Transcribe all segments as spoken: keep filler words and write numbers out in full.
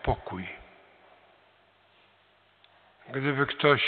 pokój. Gdyby ktoś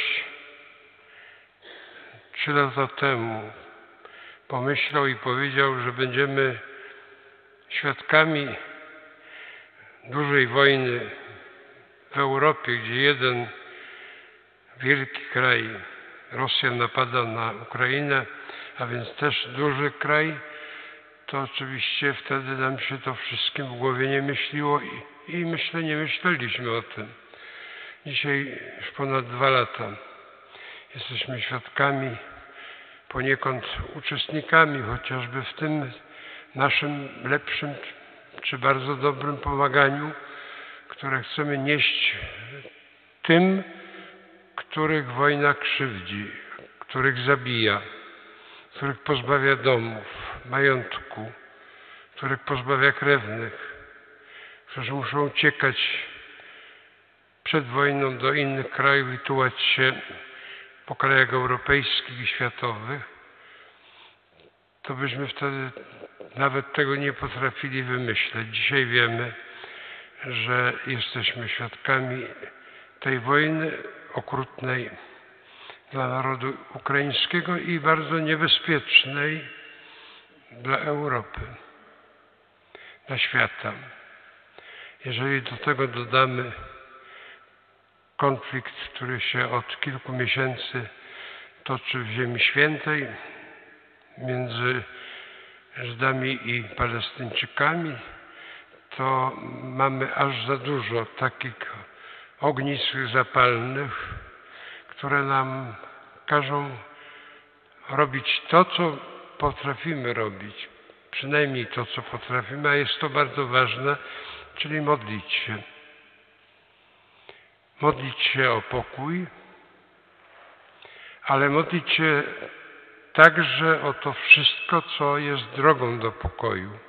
trzy lata temu pomyślał i powiedział, że będziemy świadkami dużej wojny w Europie, gdzie jeden wielki kraj, Rosja, napada na Ukrainę, a więc też duży kraj, to oczywiście wtedy nam się to wszystkim w głowie nie myśliło i, i myślę, nie myśleliśmy o tym. Dzisiaj już ponad dwa lata jesteśmy świadkami, poniekąd uczestnikami chociażby w tym naszym lepszym czy bardzo dobrym pomaganiu, które chcemy nieść tym, których wojna krzywdzi, których zabija, których pozbawia domów, majątku, których pozbawia krewnych, którzy muszą uciekać przed wojną do innych krajów i tułać się po krajach europejskich i światowych, to byśmy wtedy nawet tego nie potrafili wymyśleć. Dzisiaj wiemy, że jesteśmy świadkami tej wojny okrutnej dla narodu ukraińskiego i bardzo niebezpiecznej dla Europy, dla świata. Jeżeli do tego dodamy konflikt, który się od kilku miesięcy toczy w Ziemi Świętej między Żydami i Palestyńczykami, to mamy aż za dużo takich ognisk zapalnych, które nam każą robić to, co potrafimy robić, przynajmniej to, co potrafimy, a jest to bardzo ważne, czyli modlić się. Modlić się o pokój, ale modlić się także o to wszystko, co jest drogą do pokoju.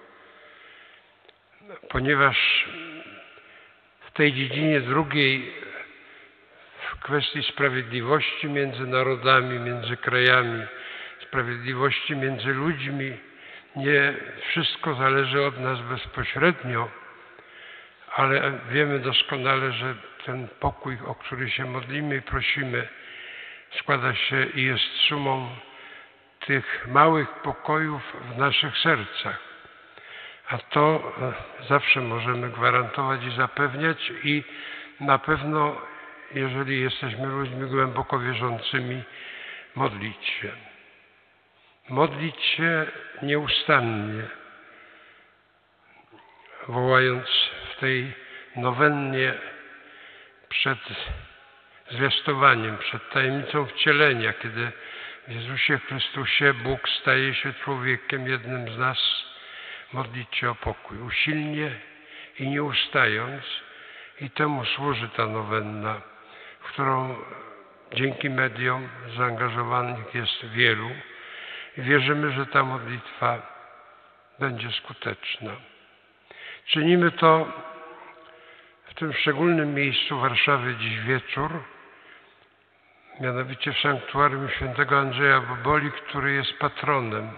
Ponieważ w tej dziedzinie drugiej, w kwestii sprawiedliwości między narodami, między krajami, sprawiedliwości między ludźmi, nie wszystko zależy od nas bezpośrednio, ale wiemy doskonale, że ten pokój, o który się modlimy i prosimy, składa się i jest sumą tych małych pokojów w naszych sercach. A to zawsze możemy gwarantować i zapewniać i na pewno, jeżeli jesteśmy ludźmi głęboko wierzącymi, modlić się. Modlić się nieustannie, wołając w tej nowennie przed zwiastowaniem, przed tajemnicą wcielenia, kiedy w Jezusie Chrystusie Bóg staje się człowiekiem, jednym z nas, modlić się o pokój, usilnie i nie ustając. I temu służy ta nowenna, w którą dzięki mediom zaangażowanych jest wielu. I wierzymy, że ta modlitwa będzie skuteczna. Czynimy to w tym szczególnym miejscu Warszawy dziś wieczór, mianowicie w sanktuarium świętego Andrzeja Boboli, który jest patronem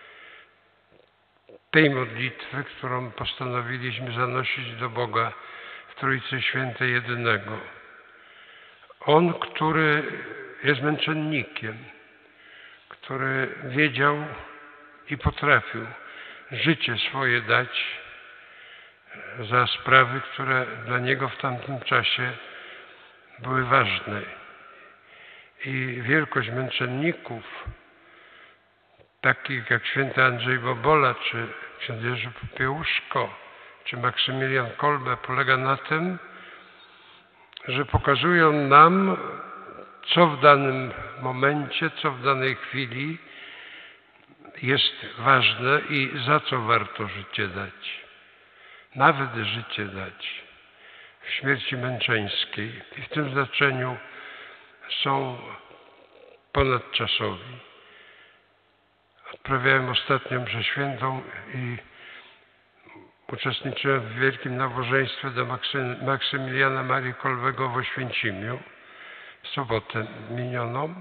tej modlitwy, którą postanowiliśmy zanosić do Boga w Trójcy Świętej Jedynego. On, który jest męczennikiem, który wiedział i potrafił życie swoje dać za sprawy, które dla niego w tamtym czasie były ważne. I wielkość męczenników, takich jak święty Andrzej Bobola, czy ksiądz Jerzy Popiełuszko, czy Maksymilian Kolbe, polega na tym, że pokazują nam, co w danym momencie, co w danej chwili jest ważne i za co warto życie dać. Nawet życie dać w śmierci męczeńskiej. I w tym znaczeniu są ponadczasowi. Odprawiałem ostatnio mszę świętą i uczestniczyłem w wielkim nabożeństwie do Maksy, Maksymiliana Marii Kolbego w Oświęcimiu w sobotę minioną.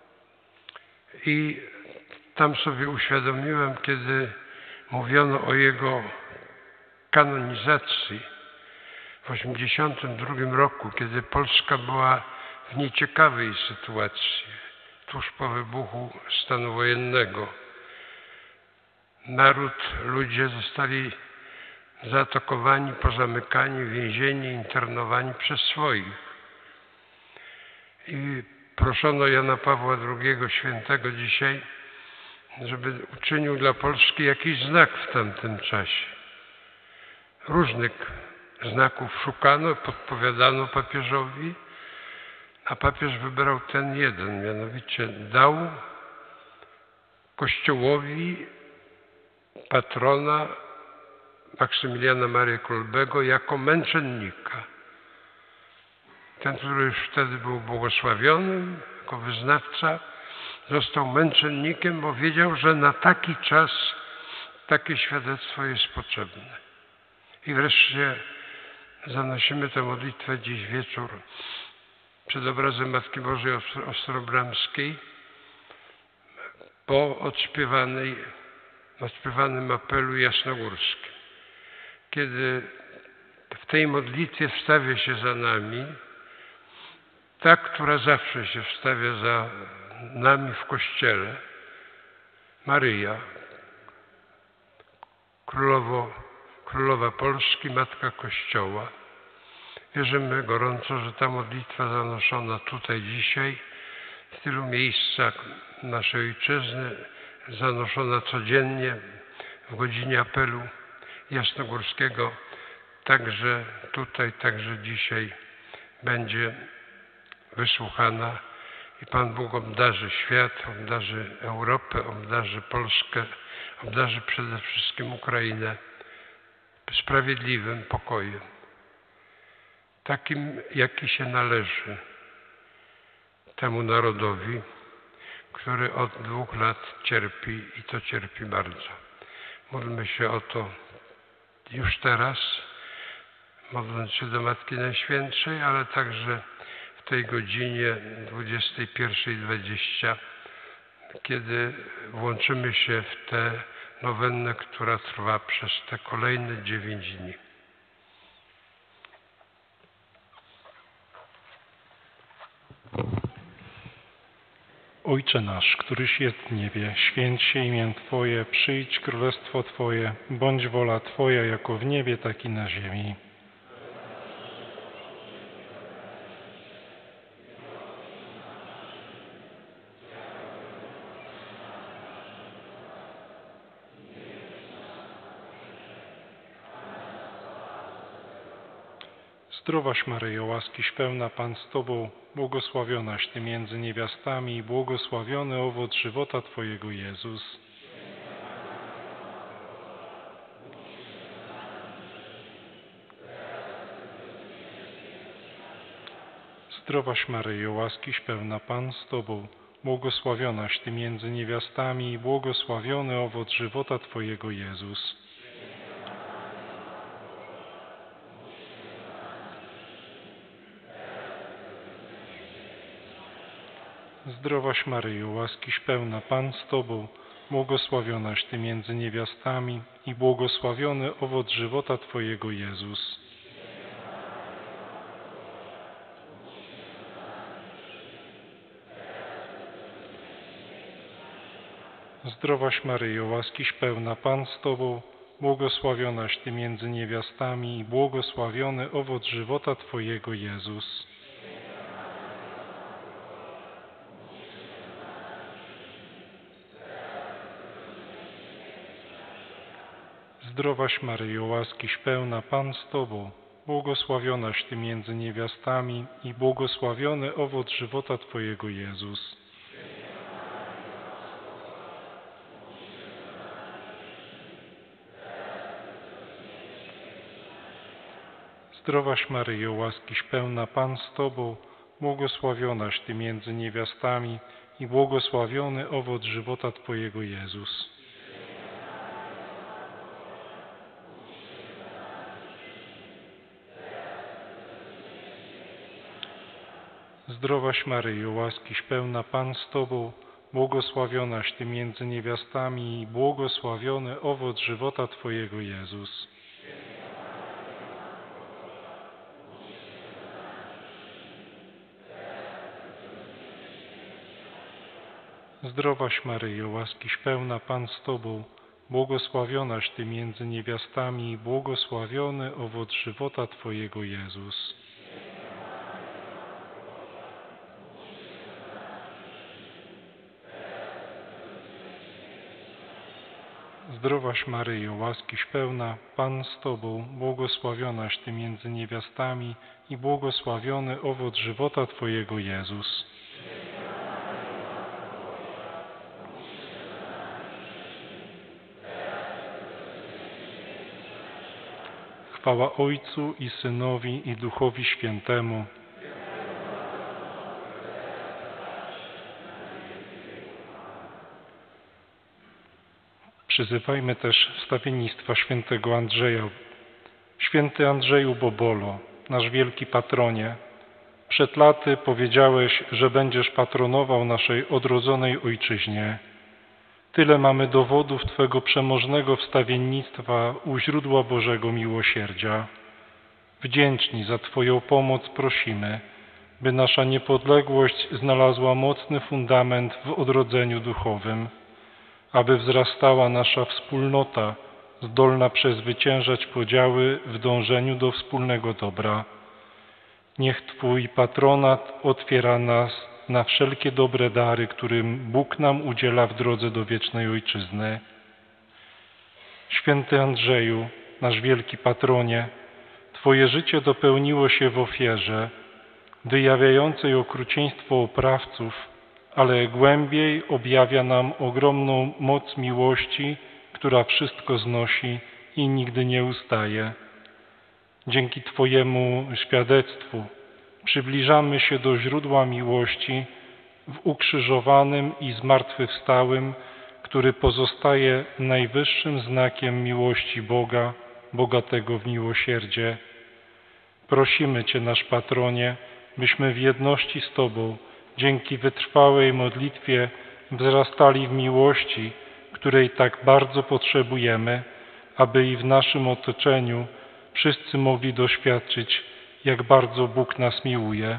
I tam sobie uświadomiłem, kiedy mówiono o jego kanonizacji, w osiemdziesiątym drugim roku, kiedy Polska była w nieciekawej sytuacji, tuż po wybuchu stanu wojennego. Naród, ludzie zostali zaatakowani, pozamykani, więzieni, internowani przez swoich. I proszono Jana Pawła drugiego Świętego dzisiaj, żeby uczynił dla Polski jakiś znak w tamtym czasie. Różnych znaków szukano, podpowiadano papieżowi, a papież wybrał ten jeden, mianowicie dał Kościołowi patrona Maksymiliana Marii Kolbego jako męczennika. Ten, który już wtedy był błogosławionym, jako wyznawca, został męczennikiem, bo wiedział, że na taki czas takie świadectwo jest potrzebne. I wreszcie zanosimy tę modlitwę dziś wieczór przed obrazem Matki Bożej Ostrobramskiej po odśpiewanej, odśpiewanym apelu jasnogórskim. Kiedy w tej modlitwie wstawia się za nami ta, która zawsze się wstawia za nami w Kościele, Maryja, Królowo, Królowa Polski, Matka Kościoła. Wierzymy gorąco, że ta modlitwa zanoszona tutaj dzisiaj, w tylu miejscach naszej Ojczyzny, zanoszona codziennie w godzinie apelu jasnogórskiego, także tutaj, także dzisiaj będzie wysłuchana i Pan Bóg obdarzy świat, obdarzy Europę, obdarzy Polskę, obdarzy przede wszystkim Ukrainę sprawiedliwym pokojem, takim, jaki się należy temu narodowi, który od dwóch lat cierpi i to cierpi bardzo. Módlmy się o to już teraz, modląc się do Matki Najświętszej, ale także w tej godzinie dwudziestej pierwszej dwadzieścia, kiedy włączymy się w tę nowennę, która trwa przez te kolejne dziewięć dni. Ojcze nasz, któryś jest w niebie, święć się imię Twoje, przyjdź królestwo Twoje, bądź wola Twoja jako w niebie, tak i na ziemi. Zdrowaś Maryjo, łaskiś pełna, Pan z Tobą, błogosławionaś Ty między niewiastami i błogosławiony owoc żywota Twojego, Jezus. Zdrowaś Maryjo, łaskiś pełna, Pan z Tobą, błogosławionaś Ty między niewiastami i błogosławiony owoc żywota Twojego, Jezus. Zdrowaś Maryjo, łaskiś pełna, Pan z Tobą, błogosławionaś Ty między niewiastami i błogosławiony owoc żywota Twojego, Jezus. Zdrowaś Maryjo, łaskiś pełna, Pan z Tobą, błogosławionaś Ty między niewiastami i błogosławiony owoc żywota Twojego, Jezus. Zdrowaś Maryjo, łaskiś pełna, Pan z Tobą, błogosławionaś Ty między niewiastami i błogosławiony owoc żywota Twojego, Jezus. Zdrowaś Maryjo, łaskiś pełna, Pan z Tobą, błogosławionaś Ty między niewiastami i błogosławiony owoc żywota Twojego, Jezus. Zdrowaś Maryjo, łaskiś pełna, Pan z Tobą, błogosławionaś Ty między niewiastami i błogosławiony owoc żywota Twojego, Jezus. Zdrowaś Maryjo, łaskiś pełna, Pan z Tobą, błogosławionaś Ty między niewiastami i błogosławiony owoc żywota Twojego Jezus. Zdrowaś Maryjo, łaskiś pełna, Pan z Tobą, błogosławionaś Ty między niewiastami i błogosławiony owoc żywota Twojego Jezus. Chwała Ojcu i Synowi i Duchowi Świętemu. Przyzywajmy też wstawiennictwa świętego Andrzeja. Święty Andrzeju Bobolo, nasz wielki patronie, przed laty powiedziałeś, że będziesz patronował naszej odrodzonej ojczyźnie. Tyle mamy dowodów Twego przemożnego wstawiennictwa u źródła Bożego miłosierdzia. Wdzięczni za Twoją pomoc prosimy, by nasza niepodległość znalazła mocny fundament w odrodzeniu duchowym, aby wzrastała nasza wspólnota, zdolna przezwyciężać podziały w dążeniu do wspólnego dobra. Niech Twój patronat otwiera nas na wszelkie dobre dary, którym Bóg nam udziela w drodze do wiecznej Ojczyzny. Święty Andrzeju, nasz wielki patronie, Twoje życie dopełniło się w ofierze, wyjawiającej okrucieństwo oprawców, ale głębiej objawia nam ogromną moc miłości, która wszystko znosi i nigdy nie ustaje. Dzięki Twojemu świadectwu przybliżamy się do źródła miłości w ukrzyżowanym i zmartwychwstałym, który pozostaje najwyższym znakiem miłości Boga, bogatego w miłosierdzie. Prosimy Cię, nasz patronie, byśmy w jedności z Tobą, dzięki wytrwałej modlitwie, wzrastali w miłości, której tak bardzo potrzebujemy, aby i w naszym otoczeniu wszyscy mogli doświadczyć, jak bardzo Bóg nas miłuje.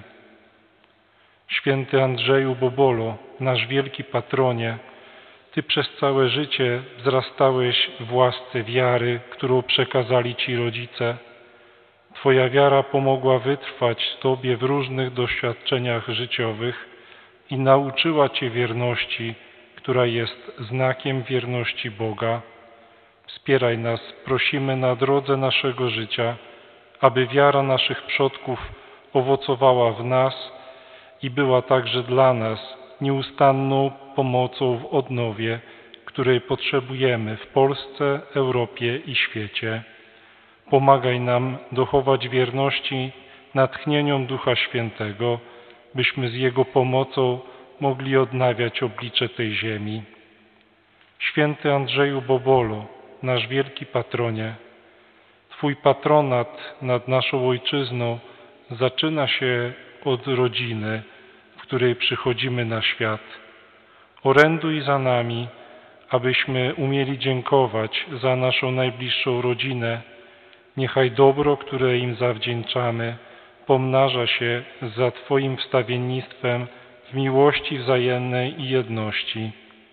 Święty Andrzeju Bobolo, nasz wielki patronie, Ty przez całe życie wzrastałeś w łasce wiary, którą przekazali Ci rodzice. Twoja wiara pomogła wytrwać Tobie w różnych doświadczeniach życiowych i nauczyła Cię wierności, która jest znakiem wierności Boga. Wspieraj nas, prosimy, na drodze naszego życia, aby wiara naszych przodków owocowała w nas i była także dla nas nieustanną pomocą w odnowie, której potrzebujemy w Polsce, Europie i świecie. Pomagaj nam dochować wierności natchnieniom Ducha Świętego, byśmy z Jego pomocą mogli odnawiać oblicze tej ziemi. Święty Andrzeju Bobolo, nasz wielki patronie, Twój patronat nad naszą Ojczyzną zaczyna się od rodziny, w której przychodzimy na świat. Oręduj za nami, abyśmy umieli dziękować za naszą najbliższą rodzinę. Niechaj dobro, które im zawdzięczamy, pomnaża się za Twoim wstawiennictwem w miłości wzajemnej i jedności.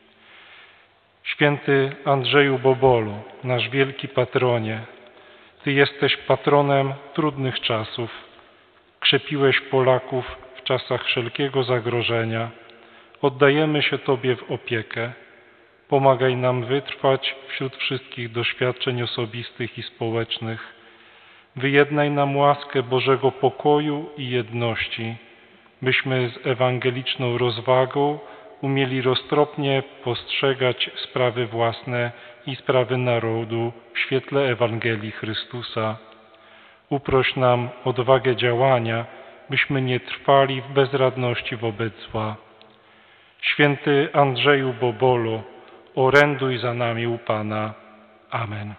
Święty Andrzeju Bobolo, nasz wielki patronie, Ty jesteś patronem trudnych czasów. Krzepiłeś Polaków w czasach wszelkiego zagrożenia. Oddajemy się Tobie w opiekę. Pomagaj nam wytrwać wśród wszystkich doświadczeń osobistych i społecznych. Wyjednaj nam łaskę Bożego pokoju i jedności, byśmy z ewangeliczną rozwagą umieli roztropnie postrzegać sprawy własne i sprawy narodu w świetle Ewangelii Chrystusa. Uproś nam odwagę działania, byśmy nie trwali w bezradności wobec zła. Święty Andrzeju Bobolo, oręduj za nami u Pana. Amen.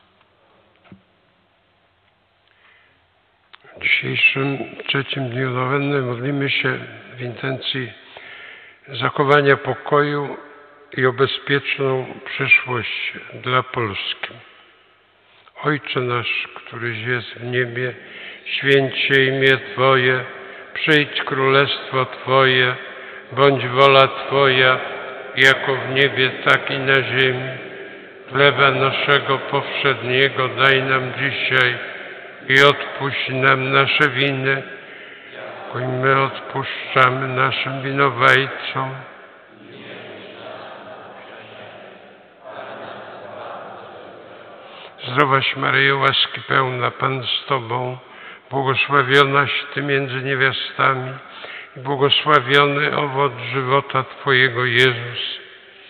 W dzisiejszym trzecim dniu nowenny modlimy się w intencji zachowania pokoju i o bezpieczną przyszłość dla Polski. Ojcze nasz, któryś jest w niebie, święć się imię Twoje, przyjdź królestwo Twoje, bądź wola Twoja, jako w niebie, tak i na ziemi. Chleba naszego powszedniego daj nam dzisiaj i odpuść nam nasze winy, bo i my odpuszczamy naszym winowajcom. Zdrowaś Maryjo, łaski pełna, Pan z Tobą, błogosławionaś Ty między niewiastami i błogosławiony owoc żywota Twojego, Jezus.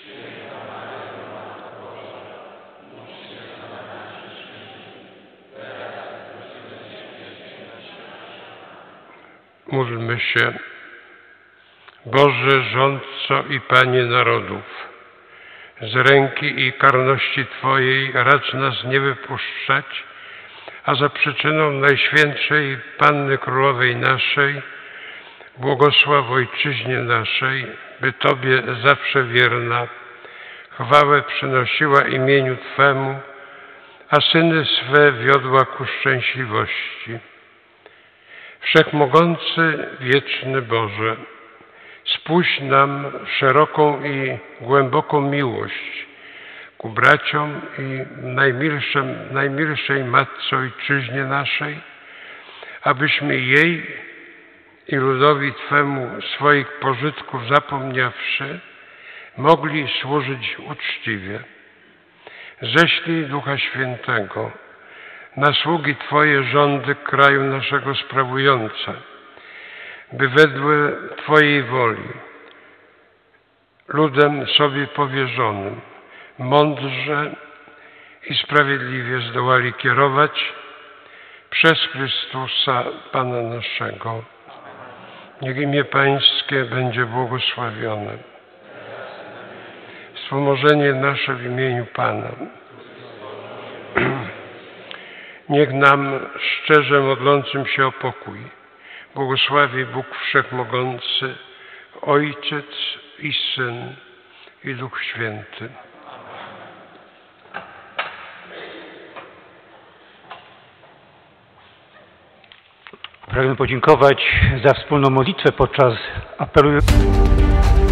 Módlmy się. Boże, rządco i Panie narodów, z ręki i karności Twojej racz nas nie wypuszczać, a za przyczyną Najświętszej Panny Królowej naszej, błogosław Ojczyźnie naszej, by Tobie zawsze wierna, chwałę przynosiła imieniu Twemu, a syny swe wiodła ku szczęśliwości. Wszechmogący, wieczny Boże, spuść nam szeroką i głęboką miłość ku braciom i najmilszym, najmilszej Matce Ojczyźnie naszej, abyśmy jej i ludowi Twemu swoich pożytków zapomniawszy, mogli służyć uczciwie. Ześlij Ducha Świętego na sługi Twoje rządy kraju naszego sprawujące, by wedle Twojej woli ludem sobie powierzonym mądrze i sprawiedliwie zdołali kierować przez Chrystusa Pana naszego. Niech imię Pańskie będzie błogosławione. Wspomożenie nasze w imieniu Pana. Niech nam, szczerze modlącym się o pokój, błogosławi Bóg Wszechmogący, Ojciec i Syn i Duch Święty. Pragnę podziękować za wspólną modlitwę podczas apelu.